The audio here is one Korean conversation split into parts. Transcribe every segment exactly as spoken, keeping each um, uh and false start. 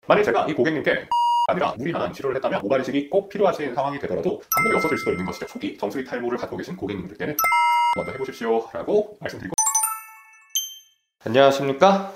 만일 제가 이 고객님께 아니라 무리한 치료를 했다면 모발 이식이 꼭 필요하신 상황이 되더라도 방법이 없어질 수도 있는 것이죠. 초기 정수리 탈모를 갖고 계신 고객님들께는 먼저 해보십시오 라고 말씀드리고, 안녕하십니까?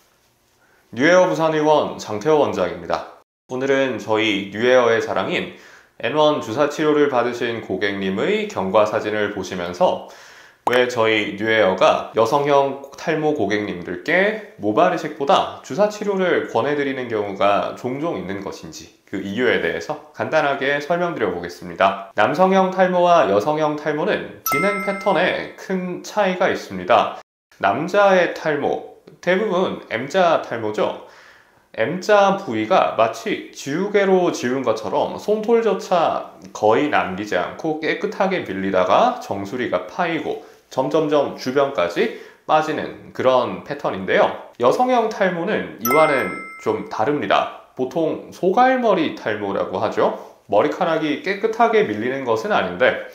뉴에어 부산의원 장태호 원장입니다. 오늘은 저희 뉴에어의 자랑인 엔 원 주사 치료를 받으신 고객님의 경과 사진을 보시면서 왜 저희 뉴에어가 여성형 탈모 고객님들께 모발 이식보다 주사 치료를 권해드리는 경우가 종종 있는 것인지, 그 이유에 대해서 간단하게 설명드려 보겠습니다. 남성형 탈모와 여성형 탈모는 진행 패턴에 큰 차이가 있습니다. 남자의 탈모, 대부분 M자 탈모죠. M자 부위가 마치 지우개로 지운 것처럼 솜털조차 거의 남기지 않고 깨끗하게 밀리다가 정수리가 파이고 점점점 주변까지 빠지는 그런 패턴인데요. 여성형 탈모는 이와는 좀 다릅니다. 보통 소갈머리 탈모라고 하죠. 머리카락이 깨끗하게 밀리는 것은 아닌데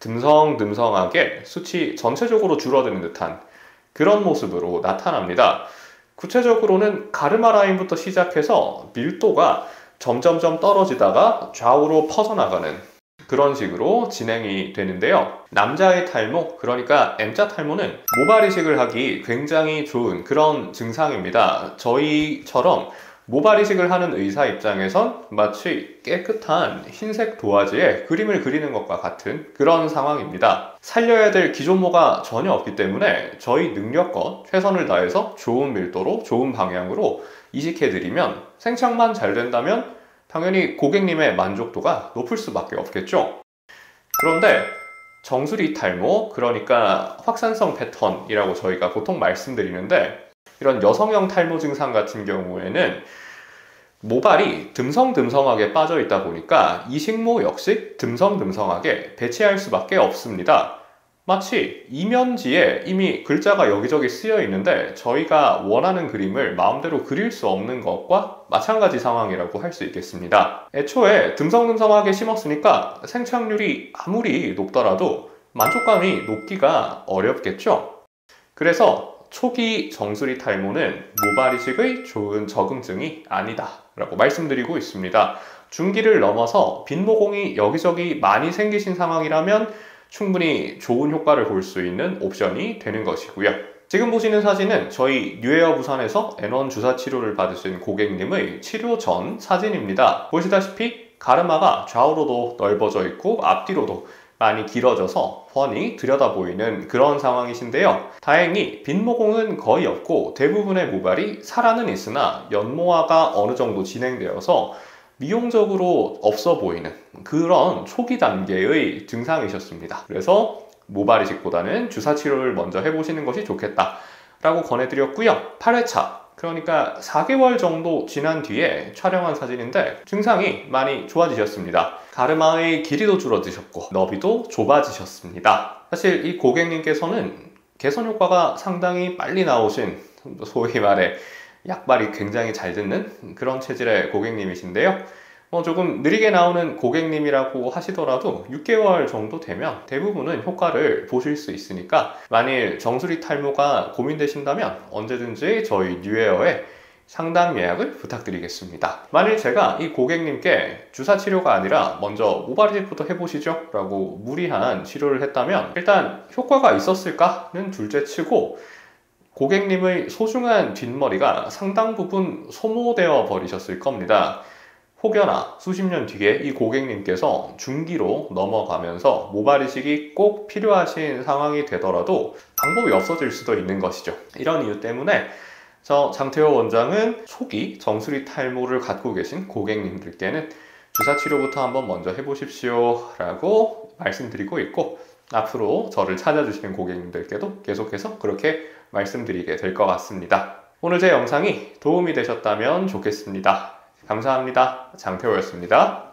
듬성듬성하게 숱이 전체적으로 줄어드는 듯한 그런 모습으로 나타납니다. 구체적으로는 가르마 라인부터 시작해서 밀도가 점점점 떨어지다가 좌우로 퍼져나가는 그런 식으로 진행이 되는데요. 남자의 탈모, 그러니까 M자 탈모는 모발 이식을 하기 굉장히 좋은 그런 증상입니다. 저희처럼 모발 이식을 하는 의사 입장에선 마치 깨끗한 흰색 도화지에 그림을 그리는 것과 같은 그런 상황입니다. 살려야 될 기존모가 전혀 없기 때문에 저희 능력껏 최선을 다해서 좋은 밀도로 좋은 방향으로 이식해드리면, 생착만 잘 된다면 당연히 고객님의 만족도가 높을 수밖에 없겠죠. 그런데 정수리 탈모, 그러니까 확산성 패턴이라고 저희가 보통 말씀드리는데, 이런 여성형 탈모 증상 같은 경우에는 모발이 듬성듬성하게 빠져 있다 보니까 이식모 역시 듬성듬성하게 배치할 수밖에 없습니다. 마치 이면지에 이미 글자가 여기저기 쓰여 있는데 저희가 원하는 그림을 마음대로 그릴 수 없는 것과 마찬가지 상황이라고 할 수 있겠습니다. 애초에 듬성듬성하게 심었으니까 생착률이 아무리 높더라도 만족감이 높기가 어렵겠죠. 그래서 초기 정수리 탈모는 모발 이식의 좋은 적응증이 아니다 라고 말씀드리고 있습니다. 중기를 넘어서 빈 모공이 여기저기 많이 생기신 상황이라면 충분히 좋은 효과를 볼 수 있는 옵션이 되는 것이고요. 지금 보시는 사진은 저희 뉴에어 부산에서 엔 원 주사 치료를 받으신 고객님의 치료 전 사진입니다. 보시다시피 가르마가 좌우로도 넓어져 있고 앞뒤로도 많이 길어져서 훤히 들여다 보이는 그런 상황이신데요. 다행히 빈 모공은 거의 없고 대부분의 모발이 살아는 있으나 연모화가 어느 정도 진행되어서 미용적으로 없어 보이는 그런 초기 단계의 증상이셨습니다. 그래서 모발 이식보다는 주사 치료를 먼저 해보시는 것이 좋겠다 라고 권해드렸고요. 팔 회차, 그러니까 사 개월 정도 지난 뒤에 촬영한 사진인데 증상이 많이 좋아지셨습니다. 가르마의 길이도 줄어드셨고 너비도 좁아지셨습니다. 사실 이 고객님께서는 개선 효과가 상당히 빨리 나오신, 소위 말해 약발이 굉장히 잘 듣는 그런 체질의 고객님이신데요. 뭐 조금 느리게 나오는 고객님이라고 하시더라도 육 개월 정도 되면 대부분은 효과를 보실 수 있으니까, 만일 정수리 탈모가 고민되신다면 언제든지 저희 뉴에어에 상담 예약을 부탁드리겠습니다. 만일 제가 이 고객님께 주사 치료가 아니라 먼저 모발 이식부터 해보시죠 라고 무리한 치료를 했다면 일단 효과가 있었을까는 둘째 치고 고객님의 소중한 뒷머리가 상당 부분 소모되어 버리셨을 겁니다. 혹여나 수십 년 뒤에 이 고객님께서 중기로 넘어가면서 모발 이식이 꼭 필요하신 상황이 되더라도 방법이 없어질 수도 있는 것이죠. 이런 이유 때문에 저 장태호 원장은 초기 정수리 탈모를 갖고 계신 고객님들께는 주사 치료부터 한번 먼저 해보십시오 라고 말씀드리고 있고, 앞으로 저를 찾아주시는 고객님들께도 계속해서 그렇게 말씀드리게 될 것 같습니다. 오늘 제 영상이 도움이 되셨다면 좋겠습니다. 감사합니다. 장태호였습니다.